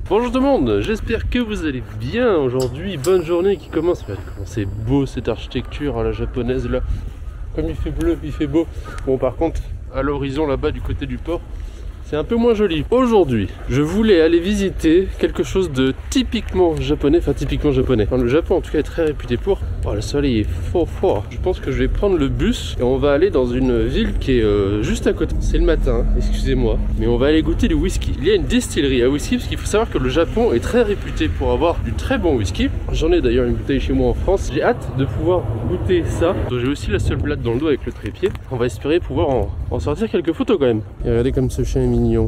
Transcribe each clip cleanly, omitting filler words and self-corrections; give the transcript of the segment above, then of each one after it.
Bonjour tout le monde, j'espère que vous allez bien aujourd'hui. Bonne journée qui commence. Regardez comment c'est beau cette architecture à la japonaise là. Comme il fait bleu, il fait beau. Bon, par contre, à l'horizon là-bas du côté du port, c'est un peu moins joli. Aujourd'hui, je voulais aller visiter quelque chose de typiquement japonais. Enfin, typiquement japonais. Enfin, le Japon en tout cas est très réputé pour. Oh, le soleil est fort. Je pense que je vais prendre le bus et on va aller dans une ville qui est juste à côté. C'est le matin, excusez-moi. Mais on va aller goûter du whisky. Il y a une distillerie à whisky parce qu'il faut savoir que le Japon est très réputé pour avoir du très bon whisky. J'en ai d'ailleurs une bouteille chez moi en France. J'ai hâte de pouvoir goûter ça. J'ai aussi la seule blatte dans le dos avec le trépied. On va espérer pouvoir en sortir quelques photos quand même. Et regardez comme ce chien est mignon.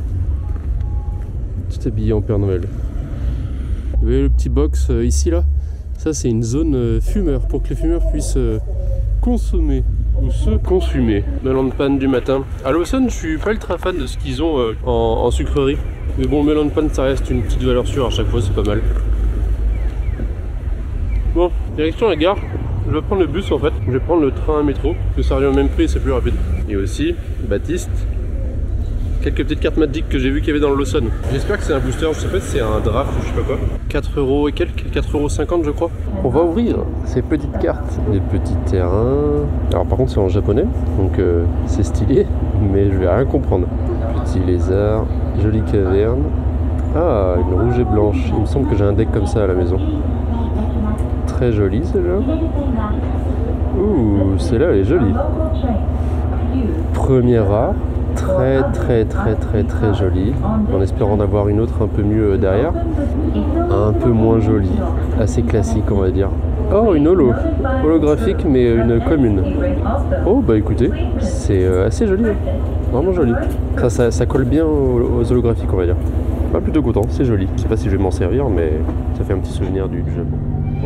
Tout habillé en Père Noël. Vous voyez le petit box ici là? Ça c'est une zone fumeur pour que les fumeurs puissent consommer ou se consumer. Melon de panne du matin. À Lawson, je suis pas ultra fan de ce qu'ils ont en sucrerie. Mais bon, melon de panne ça reste une petite valeur sûre à chaque fois, c'est pas mal. Bon, direction la gare. Je vais prendre le bus en fait. Je vais prendre le train à métro. Parce que ça revient au même prix et c'est plus rapide. Et aussi, Baptiste. Quelques petites cartes Magic que j'ai vu qu'il y avait dans le Lawson. J'espère que c'est un booster, je sais pas si c'est un draft ou je sais pas quoi. 4 € et quelques, 4,50 € je crois. On va ouvrir ces petites cartes. Les petits terrains. Alors par contre c'est en japonais, donc c'est stylé, mais je vais rien comprendre. Petit lézard, jolie caverne. Ah, une rouge et blanche. Il me semble que j'ai un deck comme ça à la maison. Très jolie celle-là. Ouh, celle-là elle est jolie. Première rare. Très jolie, en espérant en avoir une autre un peu mieux derrière, un peu moins jolie, assez classique on va dire. Oh, une holographique mais une commune. Oh bah écoutez, c'est assez joli, hein. Vraiment joli. Ça colle bien aux holographiques on va dire. Pas plutôt content, c'est joli. Je sais pas si je vais m'en servir mais ça fait un petit souvenir du Japon.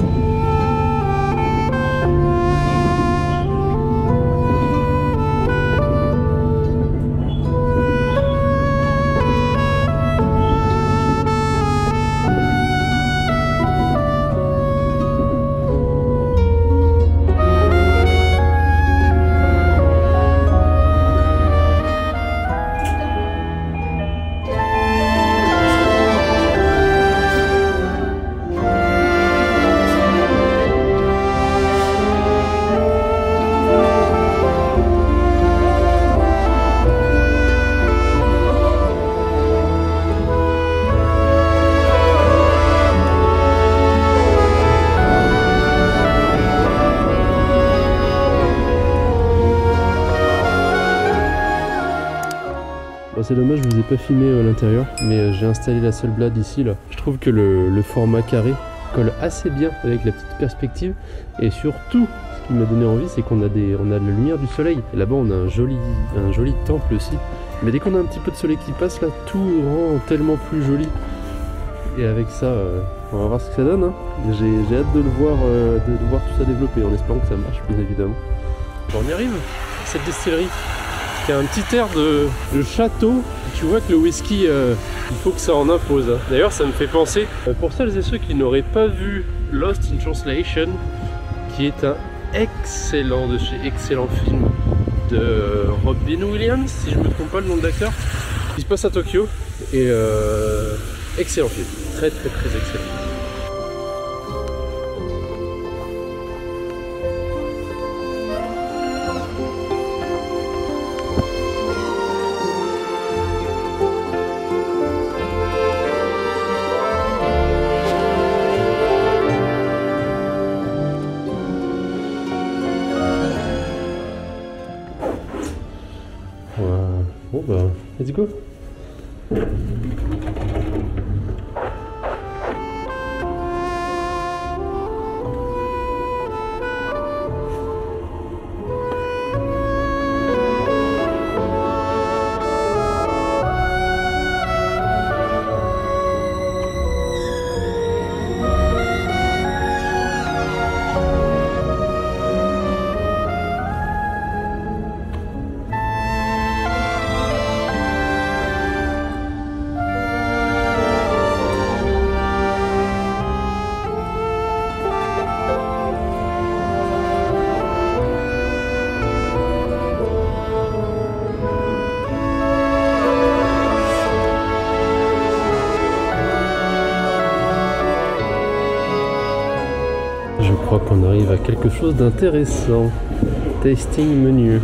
C'est dommage, je vous ai pas filmé l'intérieur, mais j'ai installé la seule blade ici là. Je trouve que le format carré colle assez bien avec la petite perspective, et surtout ce qui m'a donné envie c'est qu'on a de la lumière du soleil. Là-bas on a un joli temple aussi, mais dès qu'on a un petit peu de soleil qui passe là, tout rend tellement plus joli. Et avec ça, on va voir ce que ça donne, hein. J'ai hâte de le voir, tout ça développer, en espérant que ça marche bien évidemment. Bon, on y arrive, cette distillerie. Il y a un petit air de château. Tu vois que le whisky, il faut que ça en impose. D'ailleurs, ça me fait penser, pour celles et ceux qui n'auraient pas vu Lost in Translation, qui est un excellent film de Robin Williams, si je ne me trompe pas le nom de l'acteur, qui se passe à Tokyo. Et excellent film, très excellent. Bon bah, let's go. crois qu'on arrive à quelque chose d'intéressant. Tasting menu.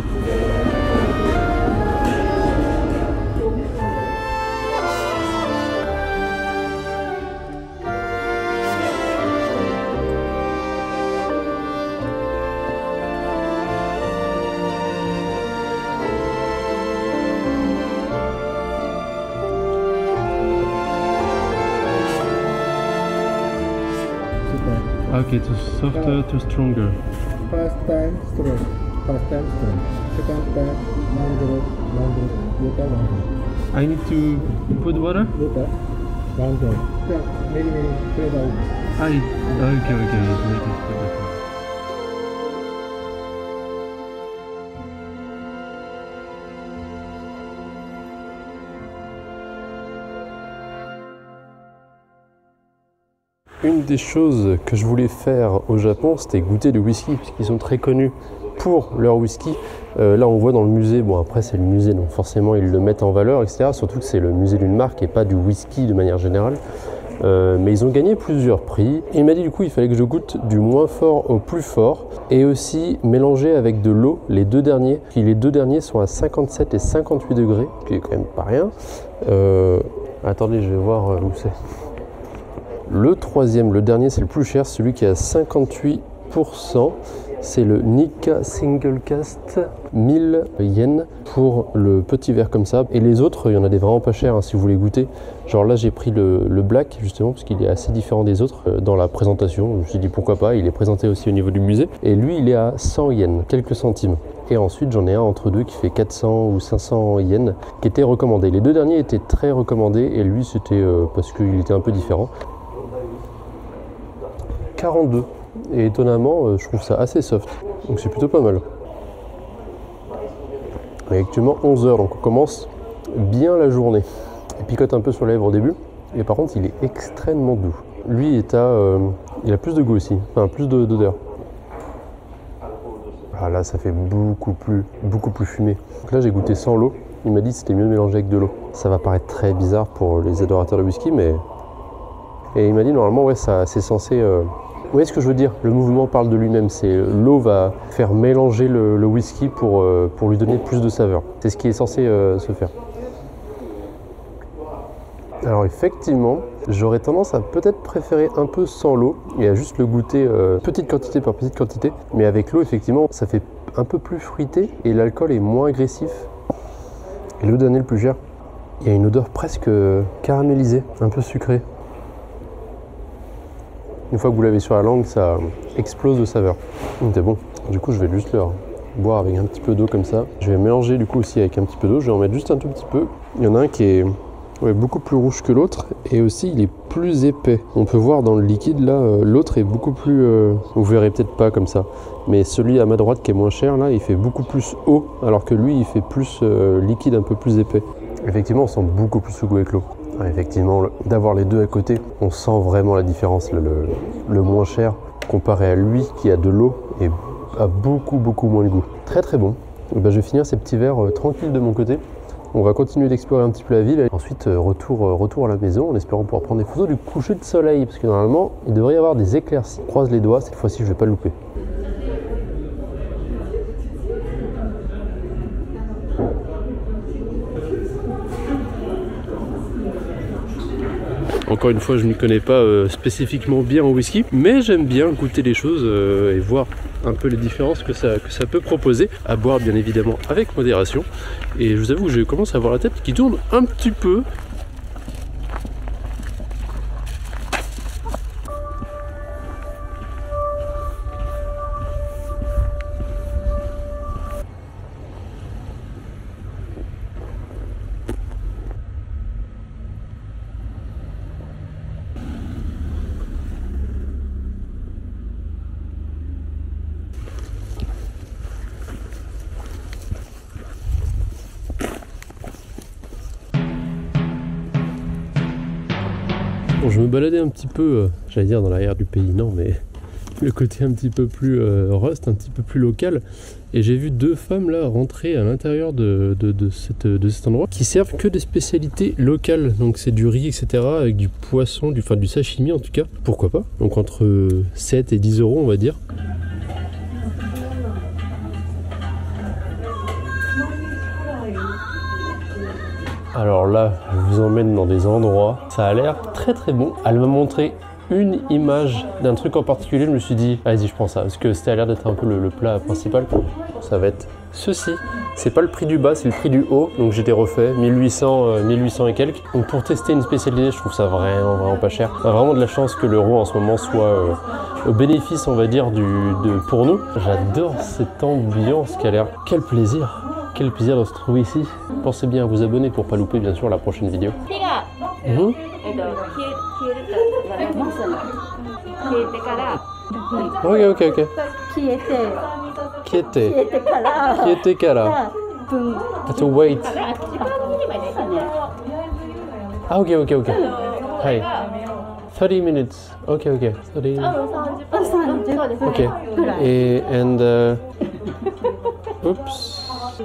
Okay, to softer to stronger. First time strong, first time strong. Second time longer, water, water. I need to put water? Water, longer. Yeah, many flavor. Okay, make it. Une des choses que je voulais faire au Japon, c'était goûter du whisky, puisqu'ils sont très connus pour leur whisky. Là, on voit dans le musée, bon après c'est le musée, donc forcément ils le mettent en valeur, etc. Surtout que c'est le musée d'une marque et pas du whisky de manière générale. Mais ils ont gagné plusieurs prix. Et il m'a dit du coup il fallait que je goûte du moins fort au plus fort et aussi mélanger avec de l'eau les deux derniers. Puis les deux derniers sont à 57 et 58 degrés, ce qui est quand même pas rien. Attendez, je vais voir où c'est. Le troisième, le dernier, c'est le plus cher, celui qui est à 58%. C'est le Nikka Single Cast, 1000 yens pour le petit verre comme ça. Et les autres, il y en a des vraiment pas chers hein, si vous voulez goûter. Genre là, j'ai pris le black justement parce qu'il est assez différent des autres dans la présentation. Je me suis dit pourquoi pas, il est présenté aussi au niveau du musée. Et lui, il est à 100 yens, quelques centimes. Et ensuite, j'en ai un entre deux qui fait 400 ou 500 yens qui était recommandé. Les deux derniers étaient très recommandés et lui, c'était parce qu'il était un peu différent. 42 et étonnamment je trouve ça assez soft, donc c'est plutôt pas mal. Il est actuellement 11h, donc on commence bien la journée. Il picote un peu sur les lèvres au début et par contre il est extrêmement doux. Lui est il a plus de goût aussi, enfin plus d'odeur. Ah là ça fait beaucoup plus fumé. Donc là j'ai goûté sans l'eau, il m'a dit que c'était mieux mélangé avec de l'eau. Ça va paraître très bizarre pour les adorateurs de whisky mais... Et il m'a dit normalement ouais ça c'est censé... Vous voyez ce que je veux dire? Le mouvement parle de lui-même, c'est l'eau va faire mélanger le whisky pour lui donner plus de saveur. C'est ce qui est censé se faire. Alors effectivement, j'aurais tendance à peut-être préférer un peu sans l'eau et à juste le goûter petite quantité par petite quantité. Mais avec l'eau, effectivement, ça fait un peu plus fruité et l'alcool est moins agressif. Et le dernier, le plus cher, il y a une odeur presque caramélisée, un peu sucrée. Une fois que vous l'avez sur la langue, ça explose de saveur. C'est bon. Du coup, je vais juste le boire avec un petit peu d'eau comme ça. Je vais mélanger du coup aussi avec un petit peu d'eau. Je vais en mettre juste un tout petit peu. Il y en a un qui est beaucoup plus rouge que l'autre et aussi il est plus épais. On peut voir dans le liquide là, l'autre est beaucoup plus... vous verrez peut-être pas comme ça. Mais celui à ma droite qui est moins cher là, il fait beaucoup plus eau alors que lui il fait plus liquide, un peu plus épais. Effectivement, on sent beaucoup plus le goût avec l'eau. Effectivement, d'avoir les deux à côté, on sent vraiment la différence. Le moins cher comparé à lui qui a de l'eau et a beaucoup moins de goût. Très très bon. Et ben, je vais finir ces petits verres tranquilles de mon côté. On va continuer d'explorer un petit peu la ville. Ensuite, retour à la maison en espérant pouvoir prendre des photos du coucher de soleil. Parce que normalement, il devrait y avoir des éclaircies. Je croise les doigts, cette fois-ci, je vais pas le louper. Encore une fois, je ne m'y connais pas spécifiquement bien en whisky, mais j'aime bien goûter les choses et voir un peu les différences que ça peut proposer. À boire bien évidemment avec modération. Et je vous avoue que je commence à avoir la tête qui tourne un petit peu. Bon, je me baladais un petit peu, j'allais dire dans l'arrière du pays, non, mais le côté un petit peu plus rust, un petit peu plus local. Et j'ai vu 2 femmes là rentrer à l'intérieur de cet endroit qui servent que des spécialités locales. Donc c'est du riz, etc. avec du poisson, du sashimi en tout cas. Pourquoi pas. Donc entre 7 et 10 euros on va dire. Alors là, je vous emmène dans des endroits. Ça a l'air très très bon. Elle m'a montré une image d'un truc en particulier, je me suis dit vas-y je prends ça parce que c'était à l'air d'être un peu le plat principal. Ça va être ceci, c'est pas le prix du bas, c'est le prix du haut, donc j'ai des refaits 1800 et quelques. Donc pour tester une spécialité, je trouve ça vraiment pas cher. On a vraiment de la chance que l'euro en ce moment soit au bénéfice, on va dire, pour nous. J'adore cette ambiance qui a l'air, quel plaisir de se trouver ici. Pensez bien à vous abonner pour pas louper bien sûr la prochaine vidéo. Ok. Kiete kara. To wait. Ah ok. Hi. 30 minutes. Ok. 30. Ok. Et oops.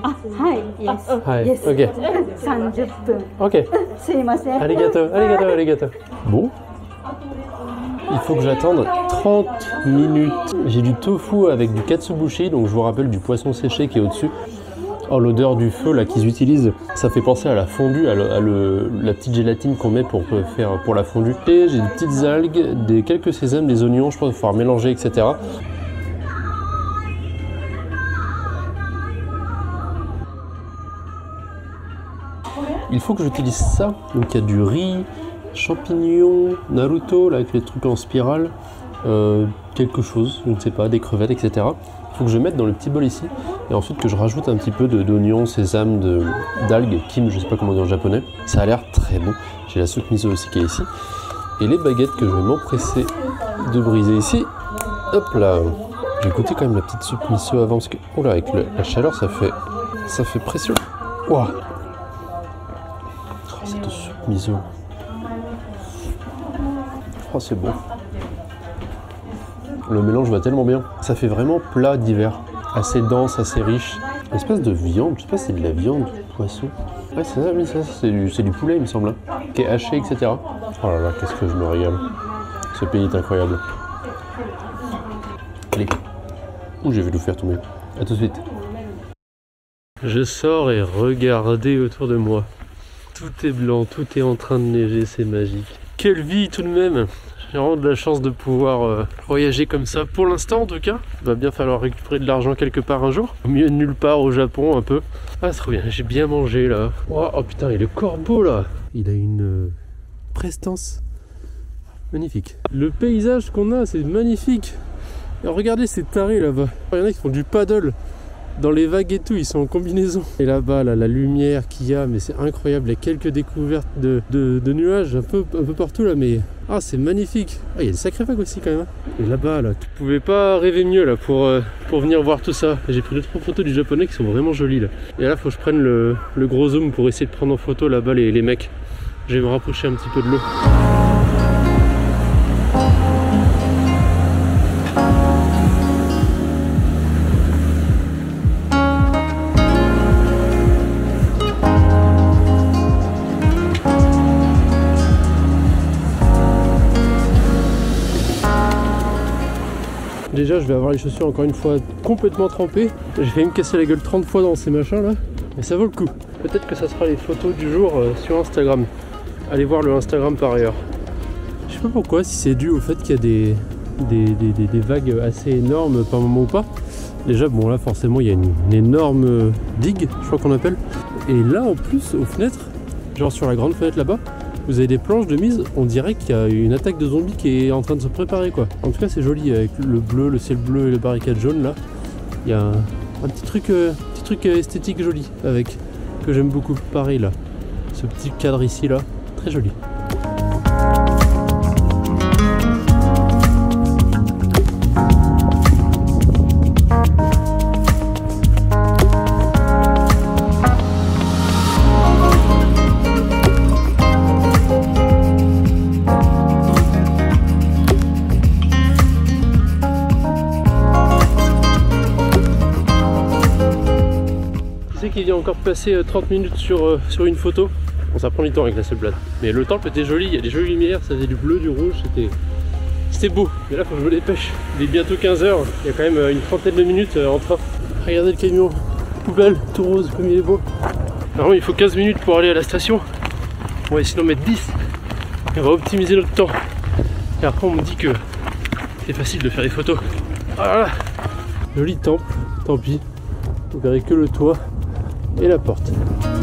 Yes. Ok. 30 分。 Ok. すいません。 Arigato. Bon. Il faut que j'attende 30 minutes. J'ai du tofu avec du katsubushi, donc je vous rappelle du poisson séché qui est au-dessus. Oh, l'odeur du feu là qu'ils utilisent, ça fait penser à la fondue, à la petite gélatine qu'on met pour la fondue. Et j'ai des petites algues, quelques sésames, des oignons, je pense qu'il va falloir mélanger, etc. Il faut que j'utilise ça. Donc il y a du riz, champignons, Naruto là avec les trucs en spirale, quelque chose, je ne sais pas, des crevettes, etc. Il faut que je mette dans le petit bol ici et ensuite que je rajoute un petit peu d'oignons, sésame, d'algues, kim, je sais pas comment dire en japonais. Ça a l'air très bon. J'ai la soupe miso aussi qui est ici et les baguettes que je vais m'empresser de briser ici. Hop là. J'ai goûté quand même la petite soupe miso avant parce que oh là, avec la chaleur ça fait pression. Waouh. Oh, cette soupe miso. Oh, c'est bon. Le mélange va tellement bien. Ça fait vraiment plat d'hiver. Assez dense, assez riche. Une espèce de viande. Je sais pas si c'est de la viande, du poisson. Ouais, c'est ça, oui, ça c'est du poulet, il me semble. Hein, qui est haché, etc. Oh là là, qu'est-ce que je me régale. Ce pays est incroyable. Allez. Ouh, j'ai vu tout faire tomber. A tout de suite. Je sors et regardez autour de moi. Tout est blanc, tout est en train de neiger, c'est magique. Quelle vie tout de même! J'ai vraiment de la chance de pouvoir voyager comme ça, pour l'instant en tout cas. Il va bien falloir récupérer de l'argent quelque part un jour. Au milieu de nulle part au Japon un peu. Ah c'est trop bien, j'ai bien mangé là. Oh putain, et le corbeau là! Il a une prestance magnifique. Le paysage qu'on a, c'est magnifique. Et regardez ces tarés là-bas. Il y en a qui font du paddle. Dans les vagues et tout, ils sont en combinaison. Et là-bas, là, la lumière qu'il y a, mais c'est incroyable. Il y a quelques découvertes de nuages un peu partout là, mais ah, c'est magnifique. Ah, il y a des sacrées vagues aussi quand même. Et là-bas, là, tu pouvais pas rêver mieux là pour venir voir tout ça. J'ai pris 2-3 photos du japonais qui sont vraiment jolies là. Et là, faut que je prenne le gros zoom pour essayer de prendre en photo là-bas les mecs. Je vais me rapprocher un petit peu de l'eau. Déjà je vais avoir les chaussures encore une fois complètement trempées. J'ai failli me casser la gueule 30 fois dans ces machins là. Mais ça vaut le coup. Peut-être que ça sera les photos du jour sur Instagram. Allez voir le Instagram par ailleurs. Je sais pas pourquoi, si c'est dû au fait qu'il y a des vagues assez énormes par moment ou pas. Déjà bon là forcément il y a une énorme digue, je crois qu'on appelle. Et là en plus aux fenêtres, genre sur la grande fenêtre là-bas, vous avez des planches de mise, on dirait qu'il y a une attaque de zombies qui est en train de se préparer quoi. En tout cas c'est joli avec le bleu, le ciel bleu et les barricades jaunes là. Il y a un petit truc esthétique joli avec, que j'aime beaucoup. Pareil là, ce petit cadre ici là, très joli. truc qui vient encore de passer 30 minutes sur une photo. Bon, ça prend du temps avec la Hasselblad. Mais le temple était joli, il y a des jolies lumières, ça faisait du bleu, du rouge, c'était beau. Mais là, faut que je me dépêche. Il est bientôt 15 h, il y a quand même une trentaine de minutes en train. Regardez le camion, poubelle, tout rose, comme il est beau. Normalement, il faut 15 minutes pour aller à la station. On va essayer d'en mettre 10. Et on va optimiser notre temps. Et après, on me dit que c'est facile de faire des photos. Voilà. Joli temple, tant pis. Vous verrez que le toit et la porte.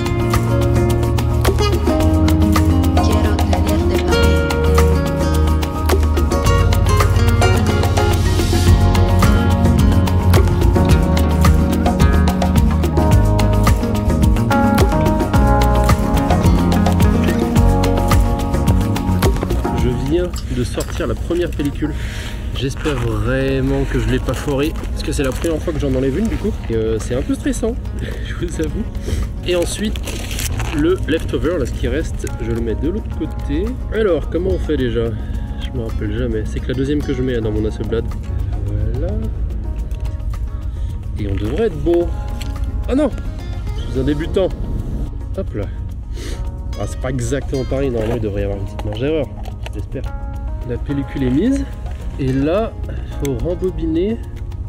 De sortir la première pellicule. J'espère vraiment que je l'ai pas foiré parce que c'est la première fois que j'en enlève une du coup et c'est un peu stressant, je vous avoue. Et ensuite le leftover, là ce qui reste, je le mets de l'autre côté. Alors comment on fait déjà? Je me rappelle jamais, c'est que la deuxième que je mets dans mon Hasselblad. Voilà. Et on devrait être bon. Ah non, je suis un débutant. Hop là. Ah, c'est pas exactement pareil, normalement il devrait y avoir une petite marge d'erreur, j'espère. La pellicule est mise et là il faut rembobiner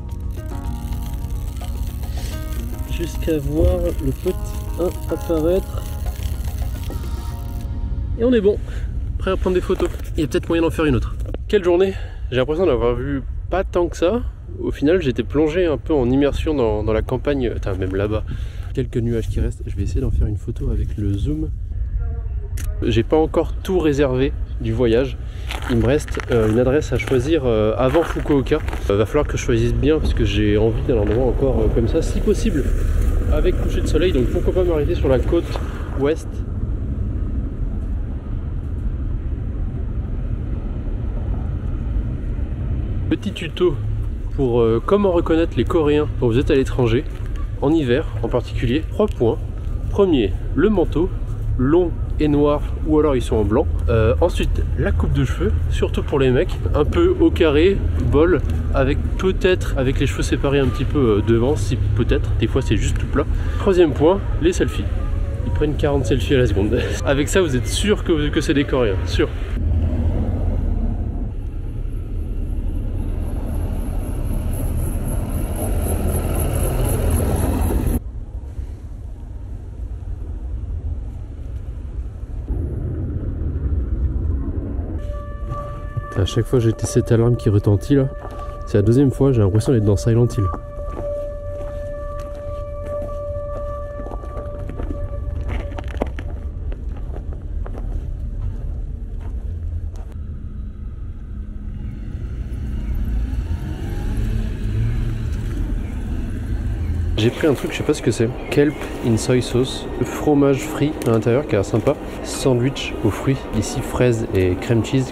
jusqu'à voir le petit 1 apparaître et on est bon, prêt à prendre des photos. Il y a peut-être moyen d'en faire une autre. Quelle journée! J'ai l'impression d'avoir vu pas tant que ça. Au final j'étais plongé un peu en immersion dans la campagne, enfin, même là-bas. Quelques nuages qui restent, je vais essayer d'en faire une photo avec le zoom. J'ai pas encore tout réservé du voyage. Il me reste une adresse à choisir avant Fukuoka. Va falloir que je choisisse bien parce que j'ai envie d'un endroit encore comme ça, si possible, avec coucher de soleil. Donc pourquoi pas m'arrêter sur la côte ouest. Petit tuto pour comment reconnaître les Coréens quand vous êtes à l'étranger, en hiver en particulier. 3 points. Premier, le manteau, long et noir ou alors ils sont en blanc. Ensuite la coupe de cheveux, surtout pour les mecs, un peu au carré, bol, avec peut-être avec les cheveux séparés un petit peu devant, si peut-être, des fois c'est juste tout plat. Troisième point, les selfies. Ils prennent 40 selfies à la seconde. Avec ça vous êtes sûr que c'est des Coréens, sûr. À chaque fois j'ai cette alarme qui retentit là, c'est la deuxième fois, j'ai l'impression d'être dans Silent Hill. J'ai pris un truc, je sais pas ce que c'est. Kelp in soy sauce, le fromage frit à l'intérieur qui a l'air sympa. Sandwich aux fruits, ici fraises et cream cheese.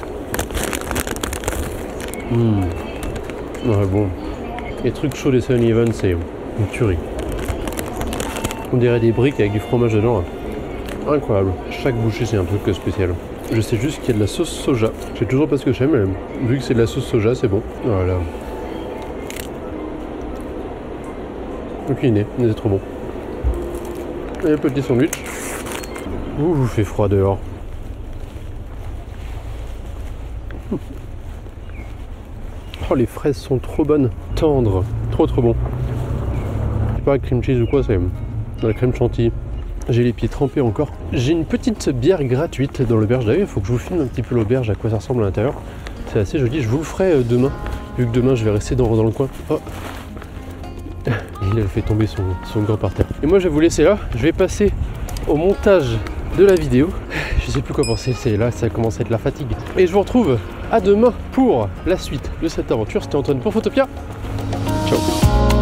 Ouais, bon. Les trucs chauds des 7-Eleven, c'est une tuerie. On dirait des briques avec du fromage dedans. Hein. Incroyable. Chaque bouchée, c'est un truc spécial. Je sais juste qu'il y a de la sauce soja. Je sais toujours pas ce que j'aime, mais vu que c'est de la sauce soja, c'est bon. Voilà. Aucune idée, mais c'est trop bon. Et le petit sandwich. Ouh, il fait froid dehors. Oh, les fraises sont trop bonnes, tendres, trop bon. Je sais pas, cream cheese ou quoi, c'est de la crème chantilly. J'ai les pieds trempés encore. J'ai une petite bière gratuite dans l'auberge. D'ailleurs, il faut que je vous filme un petit peu l'auberge, à quoi ça ressemble à l'intérieur. C'est assez joli, je vous le ferai demain, vu que demain je vais rester dans le coin. Oh. Il a fait tomber son gant par terre. Et moi je vais vous laisser là, je vais passer au montage de la vidéo. Je sais plus quoi penser, c'est là, ça commence à être la fatigue. Et je vous retrouve à demain pour la suite de cette aventure. C'était Antoine pour Photopia. Ciao.